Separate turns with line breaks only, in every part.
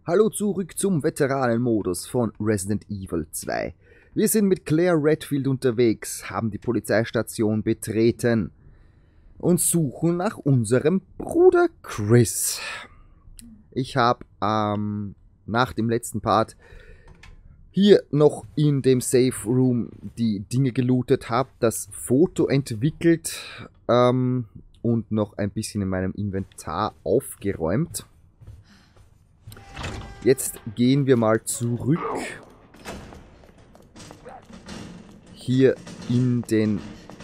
Hallo zurück zum Veteranenmodus von Resident Evil 2. Wir sind mit Claire Redfield unterwegs, haben die Polizeistation betreten und suchen nach unserem Bruder Chris. Ich habe nach dem letzten Part hier noch in dem Safe Room die Dinge gelootet, habe das Foto entwickelt und noch ein bisschen in meinem Inventar aufgeräumt. Jetzt gehen wir mal zurück hier in den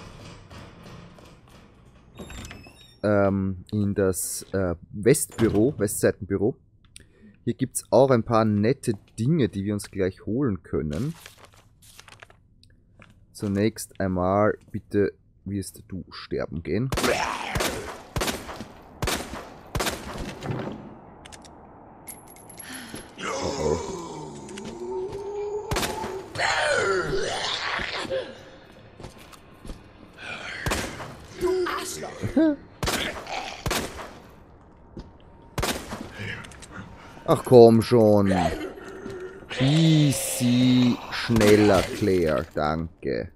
in das Westseitenbüro. Hier gibt es auch ein paar nette Dinge, die wir uns gleich holen können. Zunächst einmal, bitte wirst du sterben gehen. Ach komm schon. Easy, schneller, Claire, danke.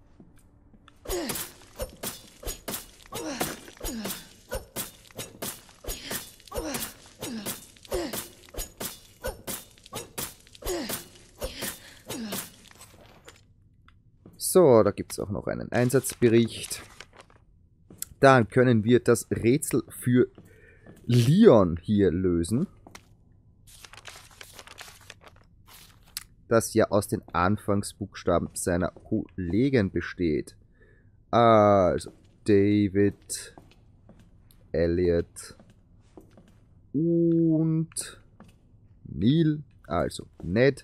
So, da gibt es auch noch einen Einsatzbericht. Dann können wir das Rätsel für Leon hier lösen. Das ja aus den Anfangsbuchstaben seiner Kollegen besteht. Also David, Elliot und Neil, also Ned.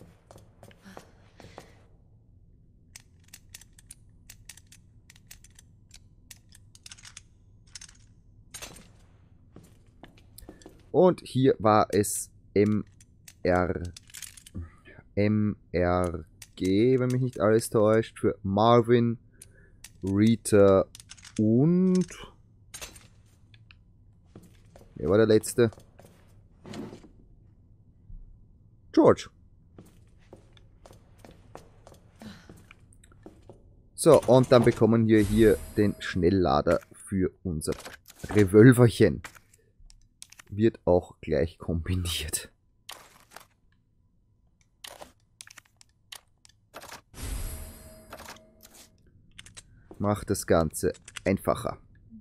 Und hier war es MRG, wenn mich nicht alles täuscht, für Marvin, Rita und... Wer war der letzte? George. So, und dann bekommen wir hier den Schnelllader für unser Revolverchen. Wird auch gleich kombiniert. Macht das Ganze einfacher.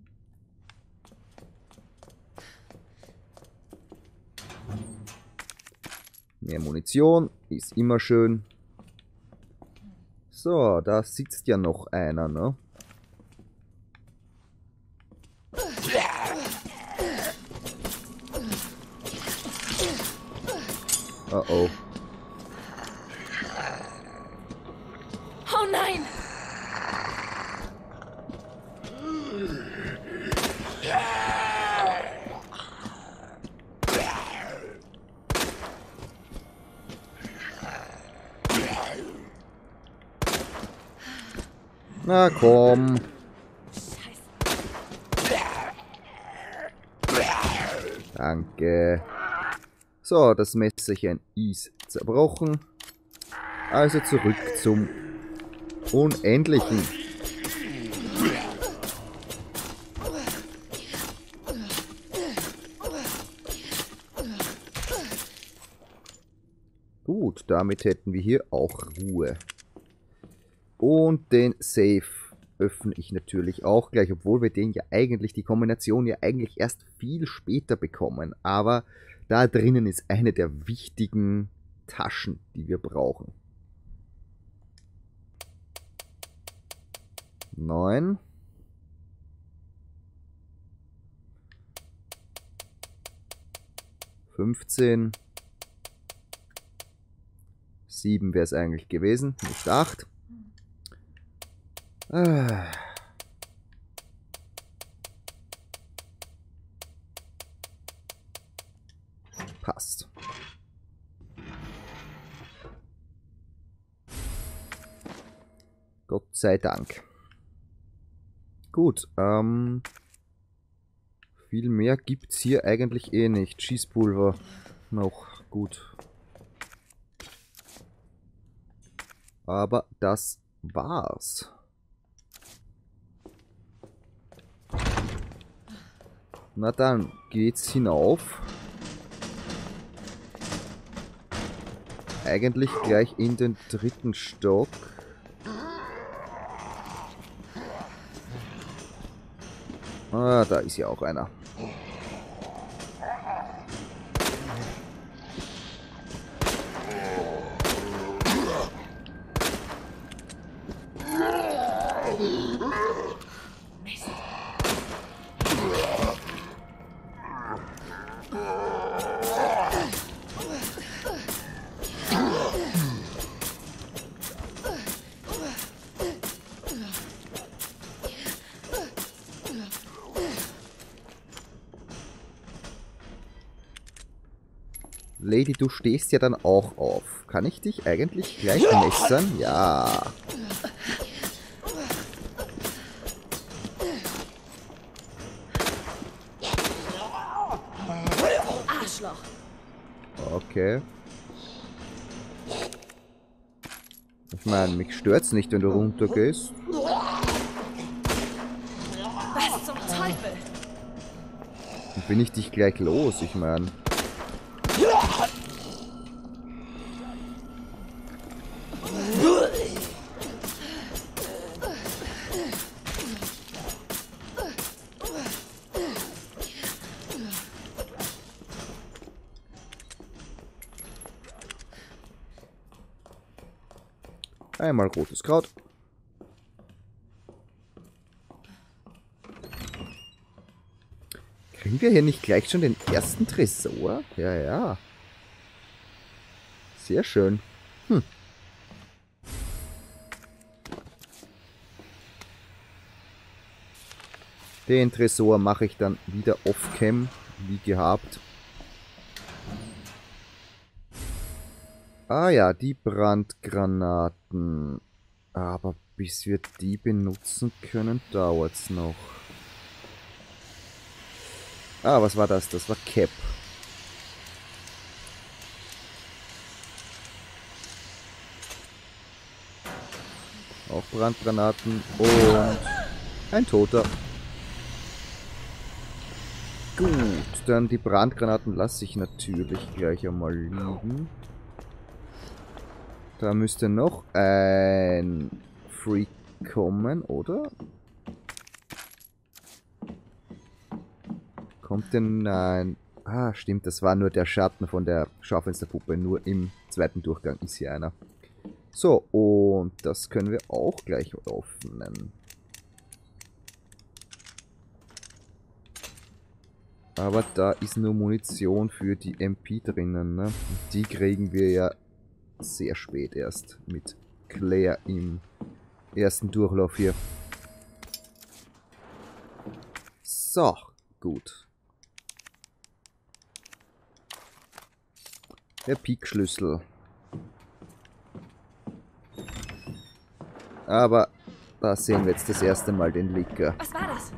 Mehr Munition ist immer schön. So, da sitzt ja noch einer, ne? Oh oh.
Oh nein!
Na komm. Danke. So, das Messerchen ist zerbrochen. Also zurück zum Unendlichen. Gut, damit hätten wir hier auch Ruhe. Und den Safe öffne ich natürlich auch gleich, obwohl wir den ja eigentlich, die Kombination ja eigentlich erst viel später bekommen. Aber da drinnen ist eine der wichtigen Taschen, die wir brauchen. 9. $15. 7 wäre es eigentlich gewesen, nicht 8. Passt. Gott sei Dank. Gut, viel mehr gibt's hier eigentlich eh nicht. Schießpulver noch. gut. Aber das war's. Na dann geht's hinauf. Eigentlich gleich in den 3. Stock. Ah, da ist ja auch einer. Lady, du stehst ja dann auch auf. Kann ich dich eigentlich gleich messern? Ja.
Arschloch.
Okay. Ich meine, mich stört's nicht, wenn du runtergehst.
Was zum Teufel?
Dann bin ich dich gleich los, ich meine. Einmal rotes Kraut. Kriegen wir hier nicht gleich schon den ersten Tresor? Ja, ja. Sehr schön. Den Tresor mache ich dann wieder off-cam, wie gehabt. Ah ja, die Brandgranaten. Aber bis wir die benutzen können, dauert's noch. Ah, was war das? Das war Cap. Auch Brandgranaten und ein Toter. Gut, dann die Brandgranaten lasse ich natürlich gleich einmal liegen. Da müsste noch ein Freak kommen, oder? Kommt denn ein... Ah, stimmt, das war nur der Schatten von der Schaufensterpuppe. Nur im 2. Durchgang ist hier einer. So, und das können wir auch gleich öffnen. Aber da ist nur Munition für die MP drinnen, ne? Und die kriegen wir ja sehr spät erst mit Claire im ersten Durchlauf hier. So, gut. Der Peak-Schlüssel. Aber da sehen wir jetzt das erste Mal den Licker.
Was war das?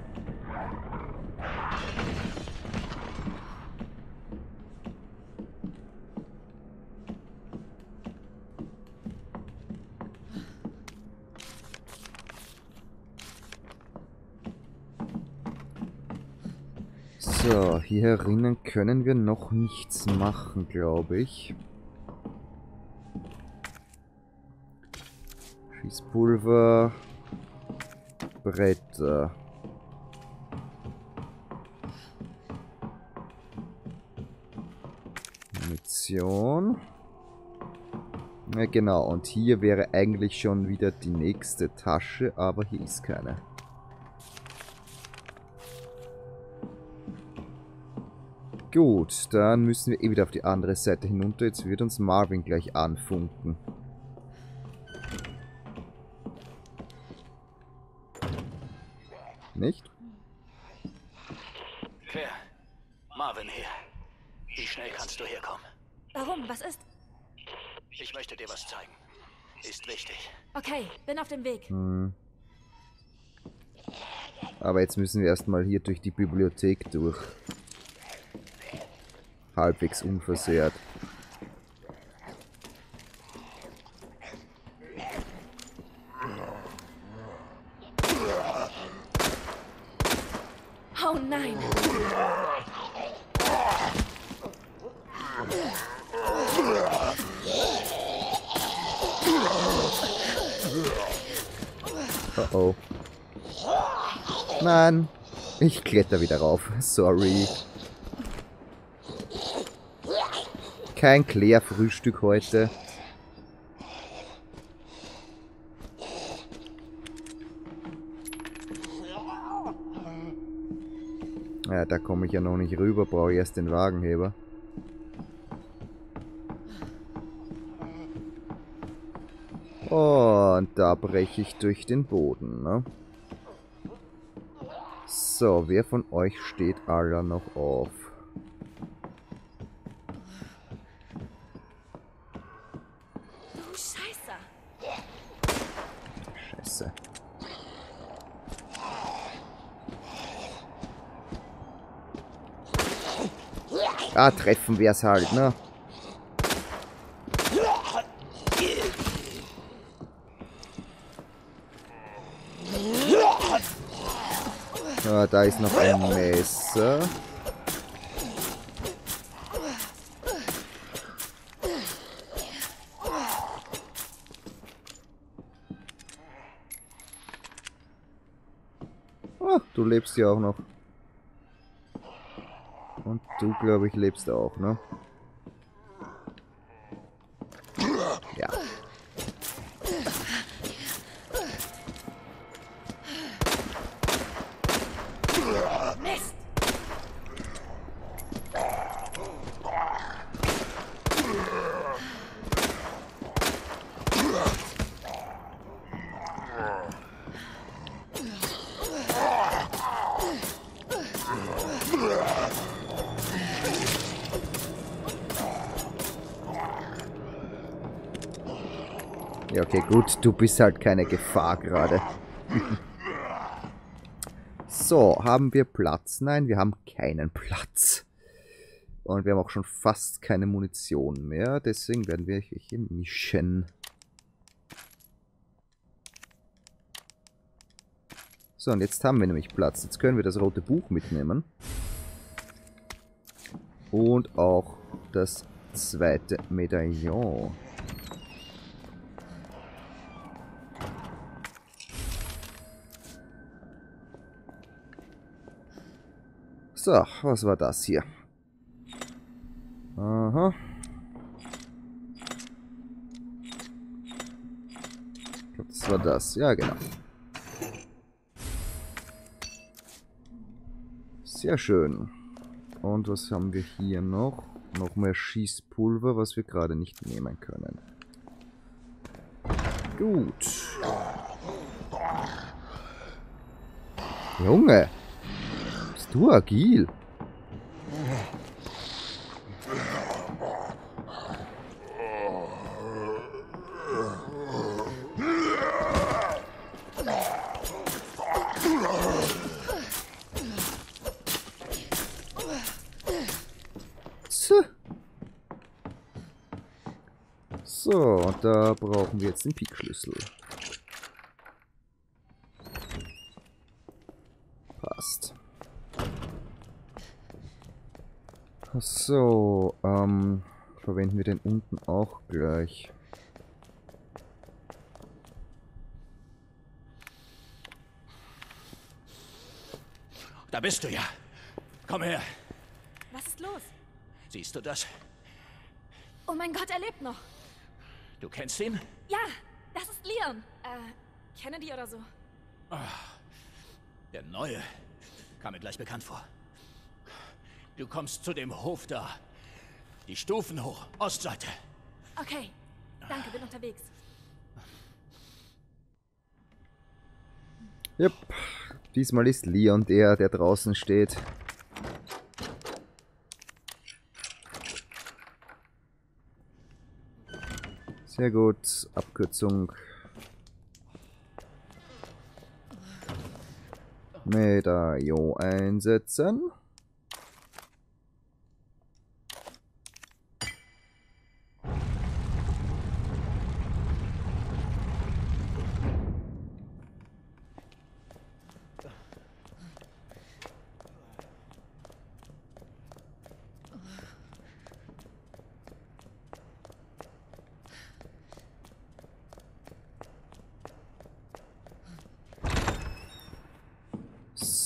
So, hier herinnen können wir noch nichts machen, glaube ich. Schießpulver. Bretter. Munition. Ja, genau. Und hier wäre eigentlich schon wieder die nächste Tasche, aber hier ist keine. Gut, dann müssen wir eh wieder auf die andere Seite hinunter. Jetzt wird uns Marvin gleich anfunken. Nicht?
Wer? Marvin hier. Wie schnell kannst du herkommen?
Warum? Was ist?
Ich möchte dir was zeigen. Ist wichtig.
Okay, bin auf dem Weg.
Aber jetzt müssen wir erstmal hier durch die Bibliothek durch. Halbwegs unversehrt. Oh. Nein. Ich kletter wieder rauf. Sorry. Kein Claire-Frühstück heute. Ja, da komme ich ja noch nicht rüber. Brauche ich erst den Wagenheber. Und da breche ich durch den Boden, ne? So, wer von euch steht alle noch auf?
Du Scheiße.
Scheiße. Ah, treffen wir es halt, ne? Ah, da ist noch ein Messer. Ah, du lebst ja auch noch. Und du, glaube ich, lebst auch, ne? Ja.
Mist.
Ja, okay, gut. Du bist halt keine Gefahr gerade. So, haben wir Platz? Nein, wir haben keinen Platz. Und wir haben auch schon fast keine Munition mehr. Deswegen werden wir hier mischen. So, und jetzt haben wir nämlich Platz. Jetzt können wir das rote Buch mitnehmen. Und auch das zweite Medaillon. So, was war das hier? Aha. Ich glaube, das war das. Ja, genau. Sehr schön. Und was haben wir hier noch? Noch mehr Schießpulver, was wir gerade nicht nehmen können. Gut. Junge! Bist du agil? So, und da brauchen wir jetzt den Pik-Schlüssel. Passt. So, verwenden wir den unten auch gleich.
Da bist du ja. Komm her.
Was ist los?
Siehst du das?
Oh mein Gott, er lebt noch.
Du kennst ihn?
Ja, das ist Leon. Kennedy oder so.
Der Neue. Kam mir gleich bekannt vor. Du kommst zu dem Hof da. Die Stufen hoch. Ostseite.
Okay, danke, bin unterwegs.
Jupp. Diesmal ist Leon der draußen steht. Sehr gut. Abkürzung. Medaillon einsetzen.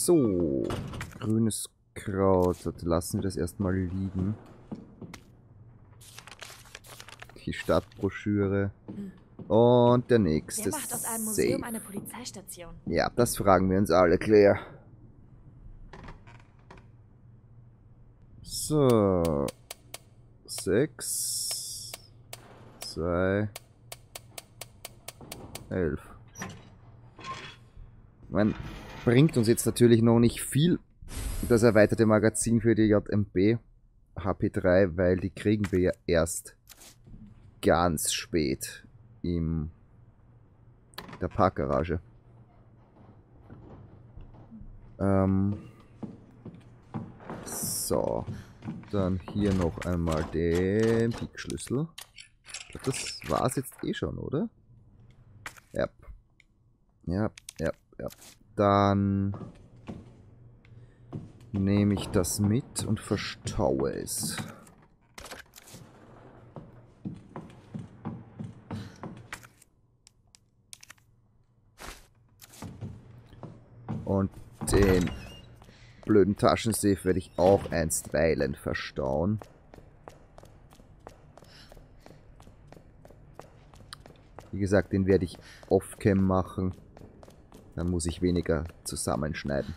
So, grünes Kraut. Lassen wir das erstmal liegen. Die Stadtbroschüre. Und der nächste.
Wer macht aus einem Museum eine Polizeistation?
Ja, das fragen wir uns alle, Claire. So. 6. 2. 11. Man bringt uns jetzt natürlich noch nicht viel das erweiterte Magazin für die JMB HP3, weil die kriegen wir ja erst ganz spät in der Parkgarage. So, dann hier noch einmal den Peak-Schlüssel. Ich glaube, das war es jetzt eh schon, oder? Ja. Ja. Dann nehme ich das mit und verstaue es. Und den blöden Taschensafe werde ich auch einstweilen verstauen. Wie gesagt, den werde ich off-cam machen. Dann muss ich weniger zusammenschneiden.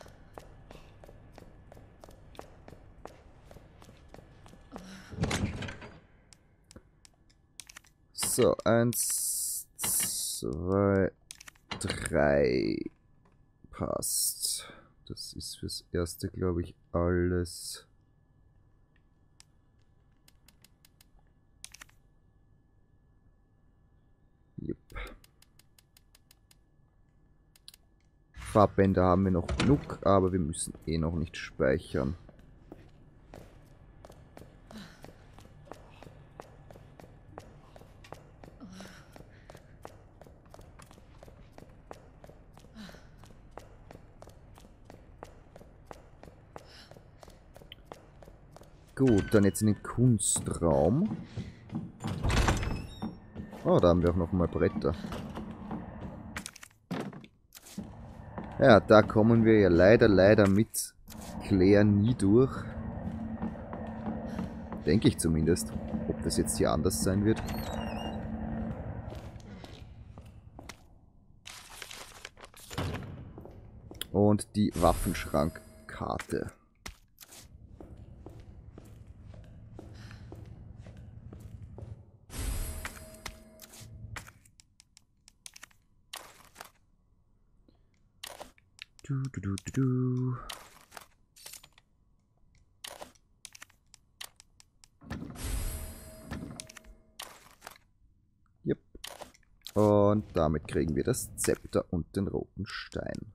So, 1, 2, 3. Passt. Das ist fürs Erste, glaube ich, alles. Yep. Farbbänder haben wir noch genug, aber wir müssen eh noch nicht speichern. Gut, dann jetzt in den Kunstraum. Oh, da haben wir auch noch mal Bretter. Ja, da kommen wir ja leider mit Claire nie durch. Denke ich zumindest. Ob das jetzt hier anders sein wird. Und die Waffenschrankkarte. Du. Yep. Und damit kriegen wir das Zepter und den roten Stein.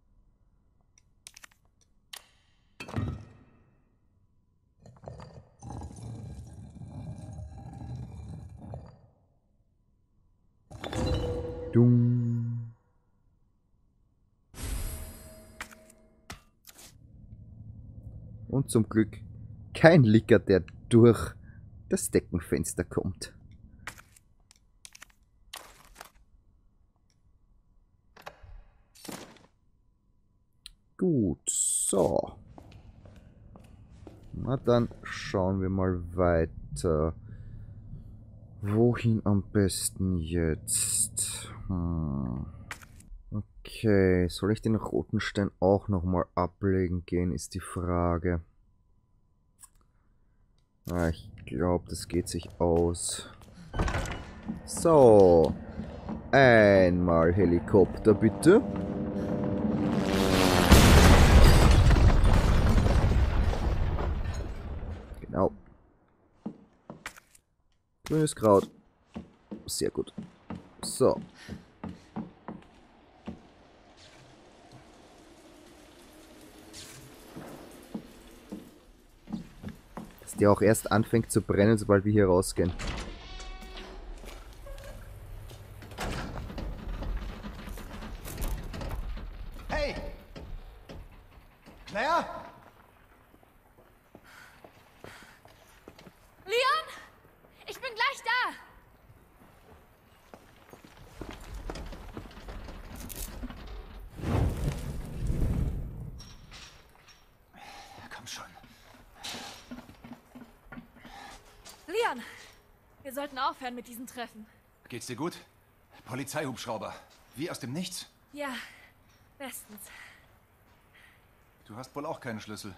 Dung. Und zum Glück kein Licker, der durch das Deckenfenster kommt. Gut, so. Na dann schauen wir mal weiter. Wohin am besten jetzt? Okay, soll ich den roten Stein auch nochmal ablegen gehen, ist die Frage. Ich glaube, das geht sich aus. So. Einmal Helikopter, bitte. Genau. Grünes Kraut. Sehr gut. So. Dass der auch erst anfängt zu brennen, sobald wir hier rausgehen.
Hey! Claire?
Leon? Ich bin gleich da! Leon! Wir sollten aufhören mit diesen Treffen.
Geht's dir gut? Polizeihubschrauber. Wie aus dem Nichts.
Ja, bestens.
Du hast wohl auch keinen Schlüssel.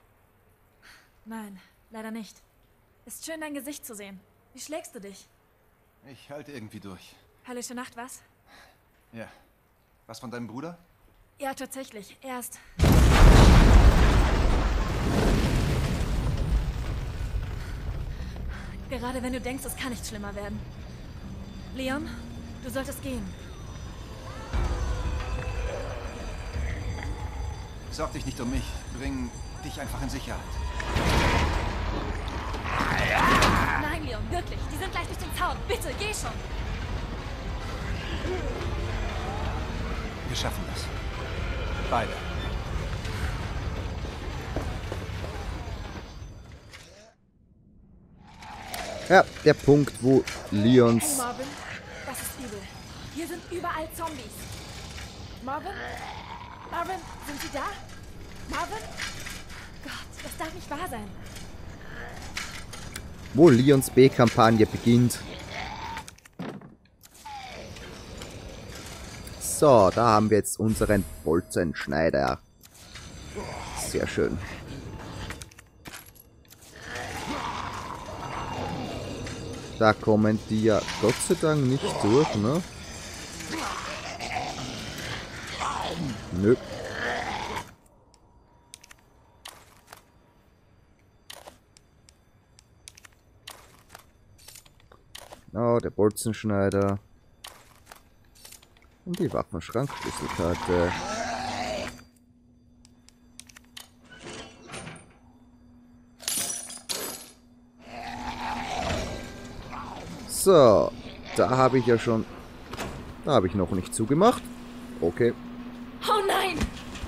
Nein, leider nicht. Ist schön, dein Gesicht zu sehen. Wie schlägst du dich?
Ich halte irgendwie durch.
Höllische Nacht, was?
Ja. Was von deinem Bruder?
Ja, tatsächlich. Erst. Gerade wenn du denkst, es kann nicht schlimmer werden. Leon, du solltest gehen.
Sorg dich nicht um mich. Bring dich einfach in Sicherheit.
Nein, Leon, wirklich. Die sind gleich durch den Zaun. Bitte, geh schon.
Wir schaffen das. Beide.
Ja, der Punkt, wo
Hey
Leons...
Marvin, das ist übel. Hier sind überall Zombies. Marvin? Marvin, sind Sie da? Marvin? Gott, das darf nicht wahr sein.
Wo Leons B-Kampagne beginnt. So, da haben wir jetzt unseren Bolzenschneider. Sehr schön. Da kommen die ja Gott sei Dank nicht durch, ne? Nö. Oh, der Bolzenschneider. Und die Waffenschrankschlüsselkarte. So, da habe ich ja schon... Da habe ich noch nicht zugemacht. Okay.
Oh nein!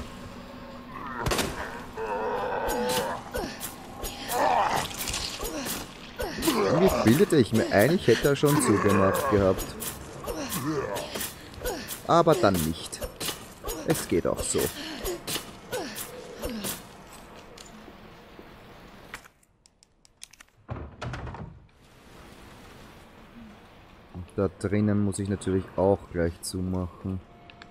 Irgendwie bildete ich mir ein, ich hätte er schon zugemacht gehabt. Aber dann nicht. Es geht auch so. Und da drinnen muss ich natürlich auch gleich zumachen.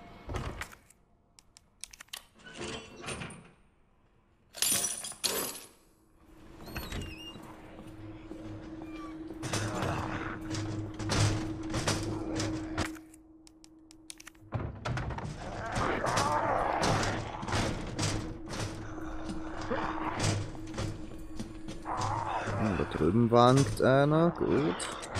Da drüben wankt einer. Gut.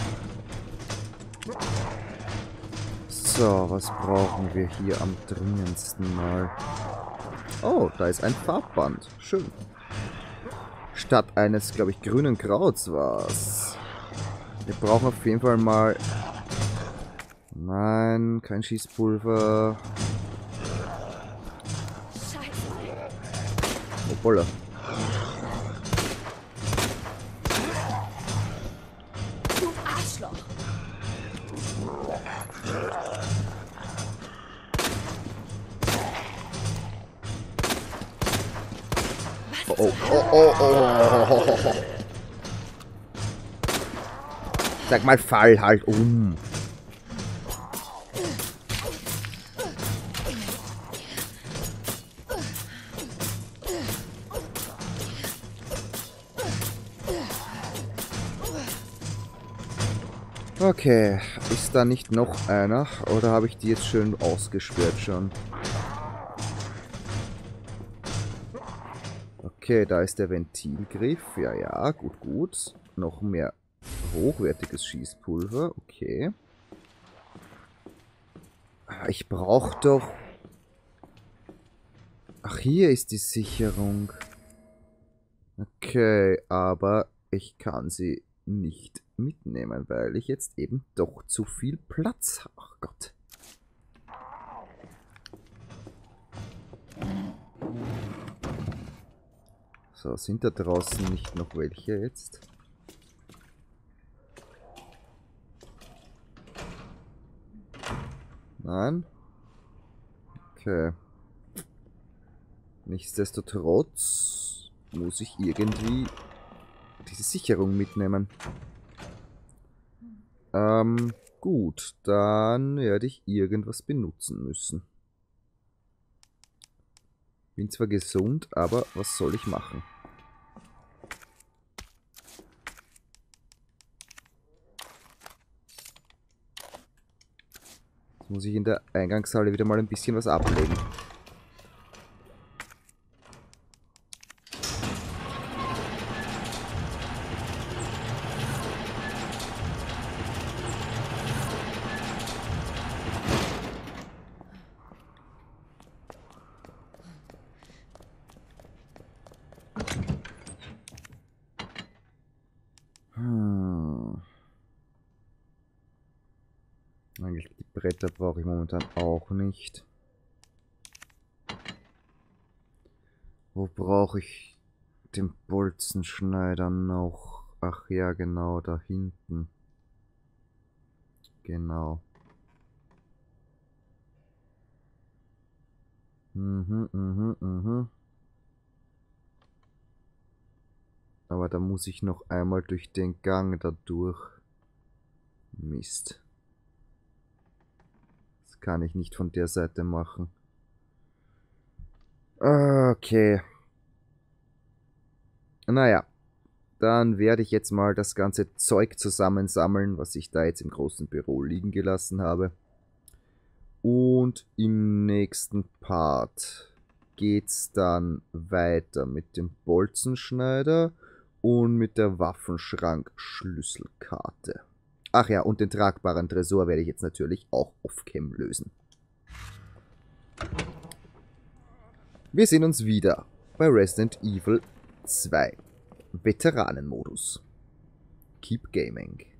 So, was brauchen wir hier am dringendsten mal? Oh, da ist ein Farbband. Schön. Statt eines, glaube ich, grünen Krauts war's. Wir brauchen auf jeden Fall mal... Nein, kein Schießpulver.
Scheiße.
Oh, Bolle.
Du Arschloch.
Oh, oh, oh, oh, oh. Sag mal, fall halt um. Okay, ist da nicht noch einer? Oder habe ich die jetzt schön ausgesperrt schon? Okay, da ist der Ventilgriff. Ja, ja, gut, gut. Noch mehr hochwertiges Schießpulver. Okay. Ich brauche doch... Ach, hier ist die Sicherung. Okay, aber ich kann sie nicht mitnehmen, weil ich jetzt eben doch zu viel Platz habe. Ach Gott. So, sind da draußen nicht noch welche jetzt? Nein? Okay. Nichtsdestotrotz muss ich irgendwie diese Sicherung mitnehmen. Gut, dann werde ich irgendwas benutzen müssen. Bin zwar gesund, aber was soll ich machen? Jetzt muss ich in der Eingangshalle wieder mal ein bisschen was ablegen. Eigentlich die Bretter brauche ich momentan auch nicht. Wo brauche ich den Bolzenschneider noch? Ach ja, genau, da hinten. Genau. Aber da muss ich noch einmal durch den Gang da durch. Mist. Das kann ich nicht von der Seite machen. Okay. Naja. Dann werde ich jetzt mal das ganze Zeug zusammensammeln, was ich da jetzt im großen Büro liegen gelassen habe. Und im nächsten Part geht's dann weiter mit dem Bolzenschneider und mit der Waffenschrank-Schlüsselkarte. Ach ja, und den tragbaren Tresor werde ich jetzt natürlich auch off-cam lösen. Wir sehen uns wieder bei Resident Evil 2. Veteranenmodus. Keep Gaming.